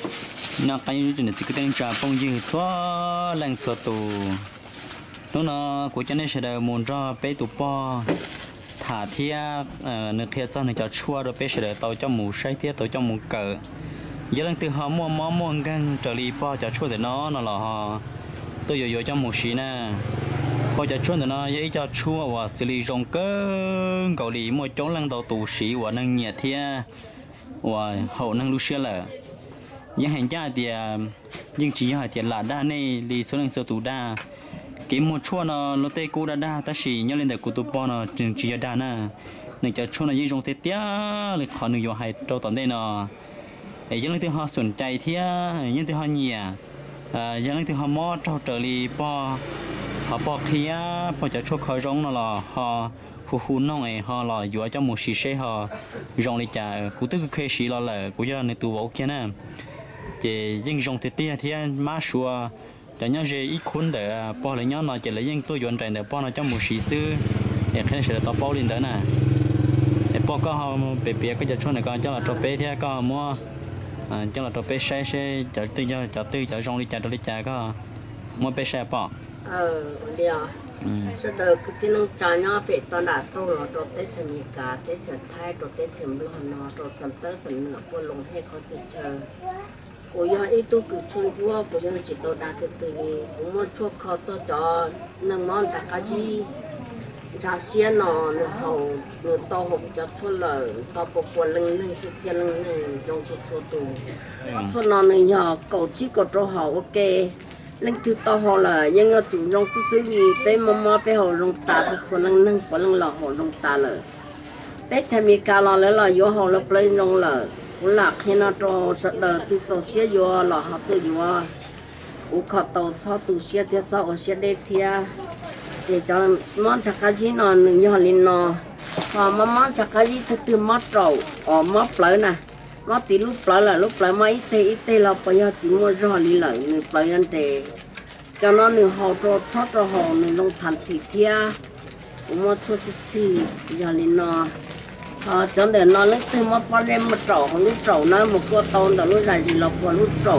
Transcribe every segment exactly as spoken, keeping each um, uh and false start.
nó cái như thế này chỉ có đang trả phong dư xóa lăng xóa tù nó nó của cho nên sẽ được muốn cho bé tụ po thả thia nước thia cho nên cho chua rồi bé sẽ được tàu cho mù say thia tàu cho mù cờ giờ đang từ họ mua mỏ mua gan trở đi po cho chua thì nó nó là họ tôi giờ giờ cho mù xí nè po cho chua thì nó vậy cho chua và xử lý rong cơ cầu lý mua chống lăng đầu tù xí và năng nhẹ thia và hậu năng lu xia là những hành gia thì nhưng chỉ hỏi tiền là đa này đi số lượng số tụ đa cái một chua nó nó tê cú đa đa ta chỉ nhớ lên được cụ tụ po nó chừng chỉ đa nè nên cho chua nó dễ dùng tê tía lại họ nương dùng hay trâu tận đây nó ấy những thứ họ sủng chạy thía những thứ họ nhẹ những thứ họ mót trâu trở đi po họ po khía po cho chua khơi rong nó là họ khu khu nông ấy họ là dựa cho một xí xe họ rong đi trả cụ tức cái xí là là cụ cho nên tụ vỗ kia nè chỉ những dòng thì tia thì má xua cho nhau gì ít khuôn để bỏ lại nhau nó chỉ lấy những tôi dọn chạy để bỏ nó cho một sĩ sư để khi sẽ tao bỏ lên đó nè để bỏ có họ bé bé cái chợ này con cho là trộn bé thì có mua cho là trộn bé xe xe chợ tư cho chợ tư chợ rong đi chợ đi chợ có mua bé xe bỏ ờ đi à sẽ được cái tin ông cha nhau bé toàn đã to rồi trộn tết chợ mì cá tết chợ thái trộn tết chợ lò nó trộn sầm tết sầm nửa bỏ lồng hay có chợ chờ cô giờ ít tôi cứ chuyên chúa cô giờ chỉ tôi đã từ từ đi cũng muốn chúa khó cho cho nên món chả cái gì chả xiên nó nó hậu nó to hộp cho chúa lời to bộ quần lưng lưng chiếc xiên lưng lưng trong chiếc số tù chúa nó này nhỏ cậu chỉ có cho hậu ok lưng thứ to hậu là nhưng mà chủ trong xứ xứ gì tới mà mà bé hậu trong ta cho chúa lưng lưng của lưng lò hậu trong ta lời tết thay mi cà lò lấy là vô hậu lập lên trong lời là khi nó cho sợ đời từ sau xe vô là họ từ vô u khó tàu cho từ xe thì cho ở xe đây thì để cho món chắc cái gì nó như họ lên nó họ mà món chắc cái gì từ từ mất rồi ở mất lại nè mất tí lúc lại là lúc lại mấy thế ít thế là bây giờ chỉ mua cho họ đi lại người lại anh để cho nó người họ cho thoát cho họ người nông thành thì thia cũng mua cho chị chị giờ lên nó à, cho nên nó lấy từ một con em một trâu một lúc trâu nó một con tôm đó lúc này gì là một lúc trâu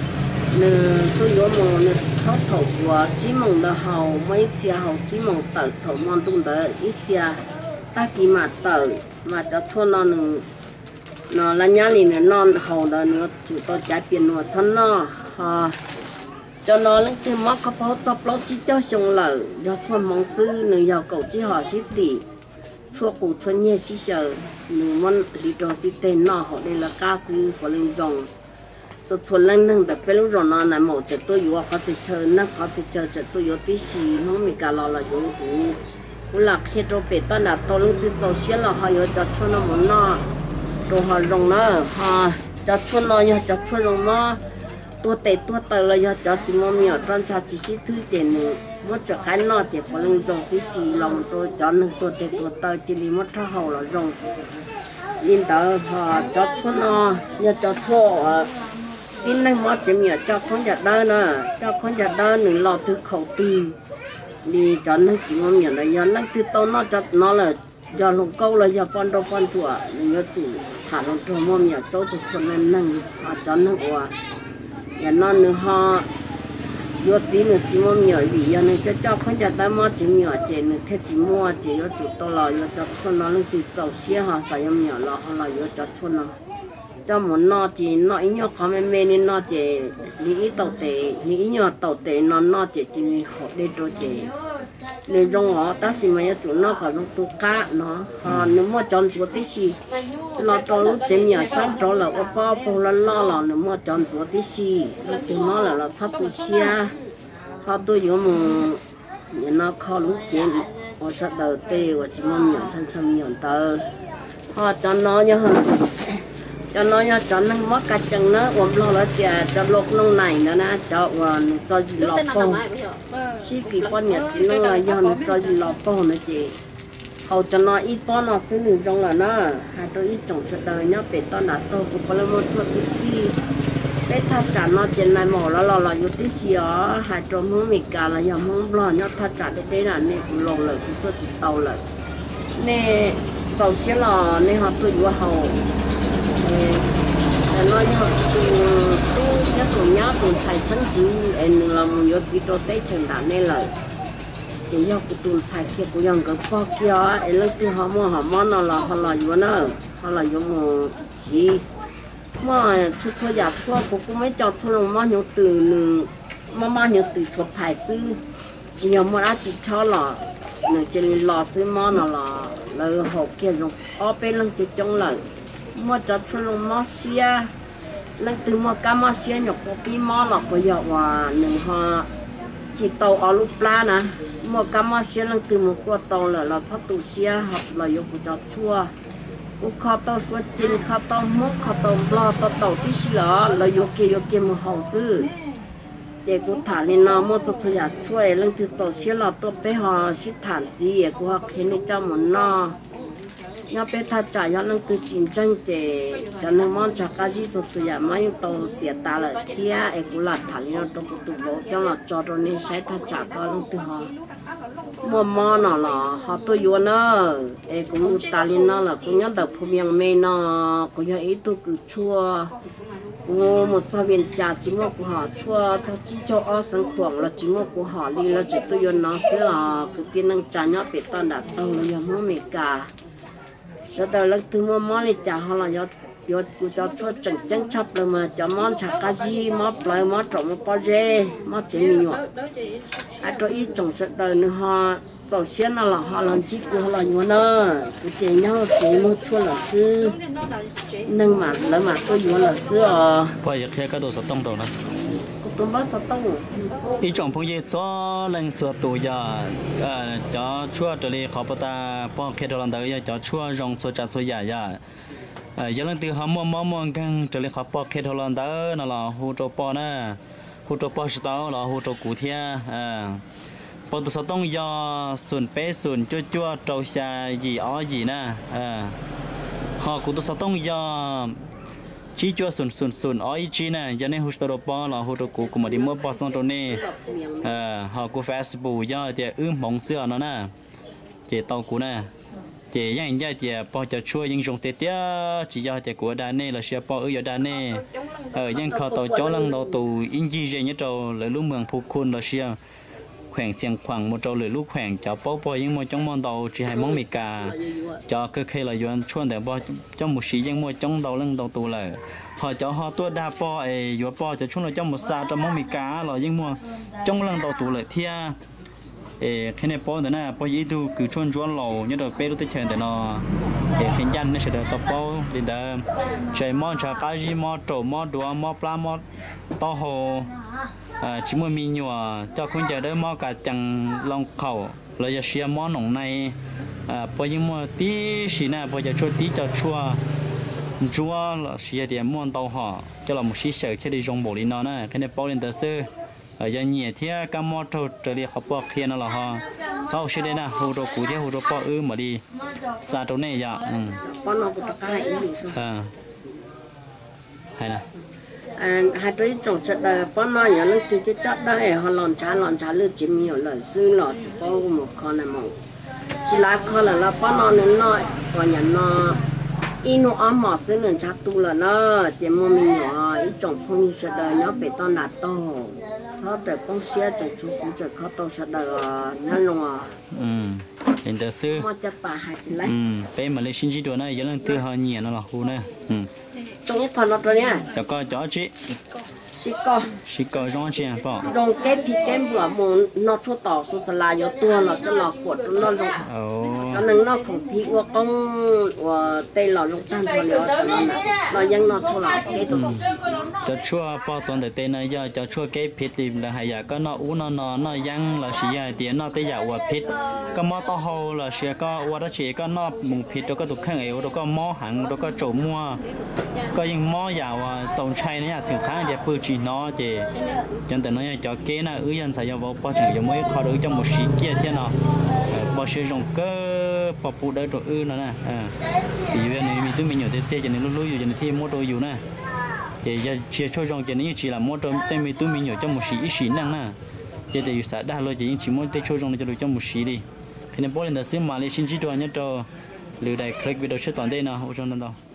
nên tôi nhớ một thoát thầu của chỉ mong là hậu mấy chia hậu chỉ mong tự thầu mong tung tới ít chia ta kỳ mà tự mà cho cho nó nữa nó là nhà liền nữa non hậu đó nữa chủ tôi trái tiền nó chân nó ha cho nó lấy từ một cái bao cho bao chỉ cho xong lời cho cho mong sư nữa giàu cầu chỉ họ xí tỷ chua cụ chua nhẹ xí sợ nửa món đi đồ xí tên nó họ đây là cá sư của linh rồng cho chua lên nâng được cái lúc rồi nó là một chợ tôi vừa có thể chơi nó có thể chơi chợ tôi vừa tí xì nó mình cả lò là vừa cũng cũng là khi đồ bể tao là tôi lúc tí trâu xí là họ vừa cho chua nó muốn nó đồ họ rồng nó họ cho chua nó nha cho chua rồng nó tôi tệ tôi tờ là giờ cho chị mua miệng trong cha chỉ xí thứ tiền nữa mất cho cái nó thì có lưng rồng tí xì lòng tôi cho nên tôi tệ tôi tờ chỉ đi mất thao hậu là rồng in tờ họ cho chua nó giờ cho chua tin này mất chỉ miệng cho con giặt đơn nè cho con giặt đơn nữa lò thứ khẩu tì đi cho nên chị mua miệng là giờ nó thứ tao nó cho nó là giờ lồng câu là giờ con đâu con chùa nhớ chủ thả lồng trâu mua miệng cho cho xuân lên nâng họ cho nó qua nhà nó nữa họ vô chỉ nữa chỉ mua miệng vì giờ nữa cho cho con giặt đơn mất chỉ miệng chỉ nữa thế chỉ mua chỉ có chủ to là giờ cho xuân nó lên từ giàu xía họ xài miệng là họ là giờ cho xuân nó cho muốn nó thì nó ít nhau có mấy mấy nên nó chỉ lý tàu tệ lý nhau tàu tệ nó nó chỉ chỉ họ đi đồ chỉ nên trong họ ta xin mấy chủ nó còn nó tu cá nó họ nếu mà chọn chỗ tí gì nó cho lúc chỉ nhà sáng chỗ là có bao bao là lo là nếu mà chọn chỗ tí gì nó chỉ nó là nó thắp tu xia họ tôi có một nó khó lúc chỉ họ sẽ đầu tê và chỉ mong nhận chân chân nhận tờ họ cho nó như hơn cho nó nha cho nó mất cả chân nó ôm lo là chè cho lột nông này nữa nè cho cho gì lọt po chỉ kỳ quan nhật chỉ nó là do nó cho gì lọt po nữa chị hầu cho nó ít po nó xứ đường trong là nó hai đôi ít trồng sợi đời nhá bé to đã to cũng có là một chút xí xí bé thắt chặt nó trên này mỏ nó là là chút tí xí ó hai trộm không mì cả là giờ không lo nhá thắt chặt để đấy là nên cũng lồng lại cũng tôi chỉ tàu lại nên tàu xe là nên họ tôi vừa hầu nó nhớ tu tu nhớ cùng nhớ cùng xài sân chỉ em là một yếu chỉ đồ tết trường đã nên là chỉ do cái tu xài kia cũng dùng cái bao kia em lấy từ họ mua họ mua nó là họ là yếu nữa họ là yếu một gì mà chút chút giả chút cũng cũng mấy cho chút lòng mà nhiều từ nương mà mà nhiều từ chút phải sư chỉ có một chỉ cho là nương chỉ là sư mà nó là là họ kia rồi ở bên lăng chỉ trong là mà cho chút lòng mà xia lăng từ mà cam mà xia nhọc có cái mà là có giờ và nương họ chỉ tàu ở lúc pla nè mà cam mà xia lăng từ một qua tàu là là thoát tụ xia hoặc là yêu của cho chua cô khó tàu suốt chín khó tàu mốc khó tàu lo tàu tàu tí xí lọ là yêu kia yêu kia một hậu sư để cô thả lên nó một số số nhà chuối lăng từ tàu xí lọ tôi bé họ xí thản gì cô họ khiến người ta muốn no nhà bé thà trả nhà lăng từ chiến tranh để cho nên món chả cá gì số số nhà mấy tàu xỉa ta là thia ấy cô là thả lên nó tôi cũng tụ bộ cho là cho rồi nên sẽ thà trả có lăng từ họ mua mò nó là họ tôi yêu nó ấy cũng ta lên nó là cũng nhớ tập phim yang mê nó cũng nhớ ít tôi cứ chua mua một cho viên trà chỉ mua của họ chua cho chỉ cho ở sân khoảng là chỉ mua của họ đi là chỉ tôi yêu nó sẽ là cái tiên năng trà nhớ bị toàn đặt tàu là giờ mua mì cả sau đó là từ mua món này trà họ là giờ giờ cứ cho chua chẳng chẳng chấp rồi mà cho món chả cá gì món lại món trộn món bao dê món chỉ mì nhọ ai cho ít trồng sau đó nữa họ tổ tiên là họ làm chỉ của họ là nhọ nữa cái tiền nhau chỉ mua chua là sư nâng mà lỡ mà tôi nhọ là sư à bây giờ khi cái đồ sốt tông đồ đó tôi bắt sốt tông ý trọng phong gì cho lần chua tù giờ cho chua trở lại họ bắt ta bao khi đồ làm đó giờ cho chua rong chua chả chua giả giả giờ lần từ họ mua mua mua căng trở lại họ bao khi đồ làm đó nó là hú trâu bao nè hú trâu bao sữa táo là hú trâu củ thia à bao tu sốt tông giờ sườn bé sườn chua chua trâu xa gì ó gì nè à họ cũng tu sốt tông giờ chỉ cho sườn sườn sườn ở ý nè cho nên hút đồ bò là hút đồ cũ cũng mà đi mua bò xong rồi nè à họ cũng Facebook do thì ướm mỏng xưa nó nè chỉ tàu cũ nè chỉ những cái chỉ bò cho chua những dùng tết tía chỉ do thì của đàn nè là sẽ bò ở đàn nè ở những kho tàu chó lăng tàu tù in gì gì nhớ trâu lấy lúc mường phụ khôn là sẽ khoảng xiang khoảng một trâu lưỡi lúc khoảng cho bó bò những một trong món tàu chỉ hai món mì cà cho cơ khi là doan chuan để bò cho một xí những một trong tàu lưng tàu tù là họ cho họ tua đa bò ấy doan bò cho chúng là trong một sa trong món mì cà là những một trong lưng tàu tù là thia ấy khi này bò nữa nè bò gì tu cứ chuan chuan lẩu nhớ được bé lúc tới chơi để nó để khiến chân nó sẽ được tập bò đến đó chơi món chả cá gì món trâu món đũa món pla món to hồ à chỉ mua mì nhỏ cho con chờ đợi mò cả chẳng lòng khẩu rồi giờ xia mò nồng này à bây giờ mua tí xí nè bây giờ cho tí cho chua chua là xia thì mua tàu họ cho là một xí sợi khi đi dùng bổ đi nó nè cái này bao lên tờ sơ ở giờ nhẹ thì cái mò trâu trở đi học bọc kia nó là họ sau xí đây nè hồ đồ cũ thì hồ đồ bao ư mà đi xa chỗ này giờ ừ à hay nè hai đứa trồng chất đời bọn nó nhớ lúc thì chất đời họ làm trả làm trả lướt chỉ nhiều lần xưa lọ chỉ bao một con này mà chỉ là con là là bọn nó nên nói còn nhà nó ít nó ấm mà xưa nên trả tu là nó chỉ mua mình nhỏ ít trồng phong như chất đời nó bị tao nạt to sau đời con xe chẳng chú cũng chẳng có tao chất đời nó luôn à ừ hiện tại xưa mà cho bà hai chỉ lấy ừ bé mà lấy sinh chỉ đồ này giờ lần từ họ nhẹ nó là khu nè ừ trong những phần nó rồi nha cho con chó chị xí co xí co rong chị bỏ rong cái phi cái bữa muốn nó cho tàu số sả lá yếu tua nó cho nó cuộn nó luôn cho nên nó không phi qua con và tây lò lúc tan thôi nữa nó nó vẫn nó cho là cái tụi cho chua bao tuần để tên này giờ cho chua cái phi thì là hay giờ có nó uống nó nó nó vẫn là xí giờ tiền nó tới giờ qua phi có mò to hồ là xí có qua đó chỉ có nó mùng phi đó có tụt khang ấy đó có mò hàng đó có chỗ mua có những mò giàu trồng chay này thường khá là bự chỉ nó chỉ cho nên nó cho kế là ứ dân sẽ vào bao chẳng giống mấy kho đối trong một xí kia thế nào bao sử dụng cơ bao phụ đỡ đồ ư nữa nè thì bây giờ mình tụi mình nhiều thế thế cho nên lúc lúc giờ thì mua đồ nhiều nè thì giờ chia cho rong cho nên chỉ là mua đồ tên mình tụi mình nhiều trong một xí ít xí năng nè thì để sẽ đa rồi chỉ chỉ mua tê cho rong cho được trong một xí đi khi nên bao lần đó xíu mà lấy xin chỉ đồ nhớ cho lừa đại click video trước toàn đây nào ở trong đó